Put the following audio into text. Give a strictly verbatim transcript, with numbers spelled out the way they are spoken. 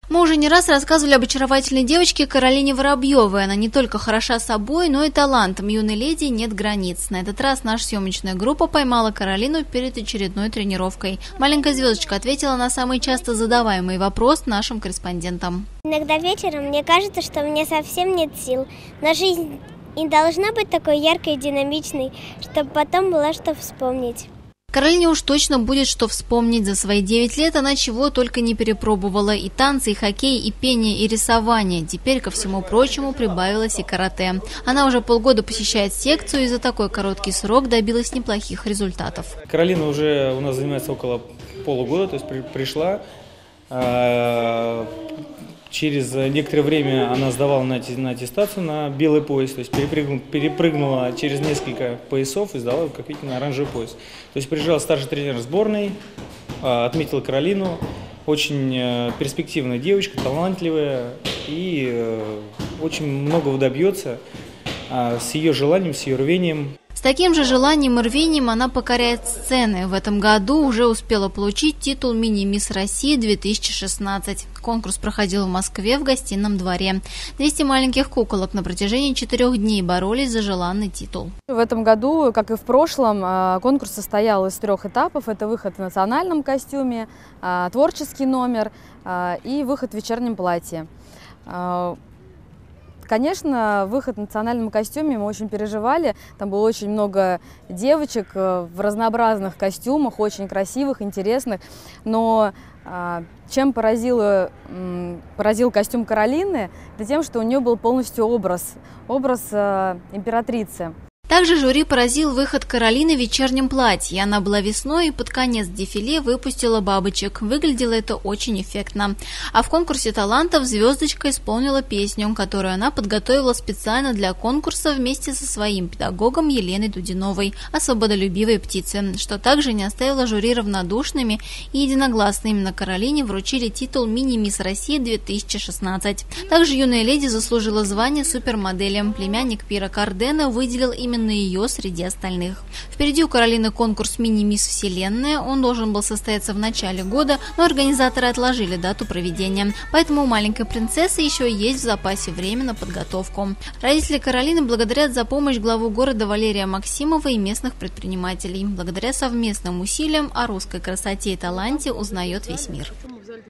Мы уже не раз рассказывали об очаровательной девочке Каролине Воробьевой. Она не только хороша собой, но и талантом. Юной леди нет границ. На этот раз наша съемочная группа поймала Каролину перед очередной тренировкой. Маленькая звездочка ответила на самый часто задаваемый вопрос нашим корреспондентам. Иногда вечером мне кажется, что мне совсем нет сил. Но жизнь не должна быть такой яркой и динамичной, чтобы потом было что вспомнить. Каролине уж точно будет что вспомнить. За свои девять лет она чего только не перепробовала. И танцы, и хоккей, и пение, и рисование. Теперь, ко всему прочему, прибавилось и карате. Она уже полгода посещает секцию и за такой короткий срок добилась неплохих результатов. Каролина уже у нас занимается около полугода, то есть при, пришла. Через некоторое время она сдавала на аттестацию на белый пояс, то есть перепрыгнула, перепрыгнула через несколько поясов и сдала, как видите, на оранжевый пояс. То есть приезжал старший тренер сборной, отметил Каролину, очень перспективная девочка, талантливая и очень многого добьется с ее желанием, с ее рвением. С таким же желанием и рвением она покоряет сцены. В этом году уже успела получить титул «Мини-мисс России две тысячи шестнадцать». Конкурс проходил в Москве в Гостином дворе. двести маленьких куколок на протяжении четырех дней боролись за желанный титул. В этом году, как и в прошлом, конкурс состоял из трех этапов. Это выход в национальном костюме, творческий номер и выход в вечернем платье. Конечно, выход в национальном костюме мы очень переживали. Там было очень много девочек в разнообразных костюмах, очень красивых, интересных. Но чем поразил, поразил костюм Каролины, это тем, что у нее был полностью образ, образ императрицы. Также жюри поразил выход Каролины в вечернем платье. Она была весной и под конец дефиле выпустила бабочек. Выглядело это очень эффектно. А в конкурсе талантов звездочка исполнила песню, которую она подготовила специально для конкурса вместе со своим педагогом Еленой Дудиновой о свободолюбивой птице, что также не оставило жюри равнодушными, и единогласно именно Каролине вручили титул «Мини-мисс России две тысячи шестнадцать». Также юная леди заслужила звание супермодели. Племянник Пьера Кардена выделил именно на ее среди остальных. Впереди у Каролины конкурс «Мини-мисс Вселенная». Он должен был состояться в начале года, но организаторы отложили дату проведения. Поэтому у маленькой принцессы еще есть в запасе время на подготовку. Родители Каролины благодарят за помощь главу города Валерия Максимова и местных предпринимателей. Благодаря совместным усилиям о русской красоте и таланте узнает весь мир.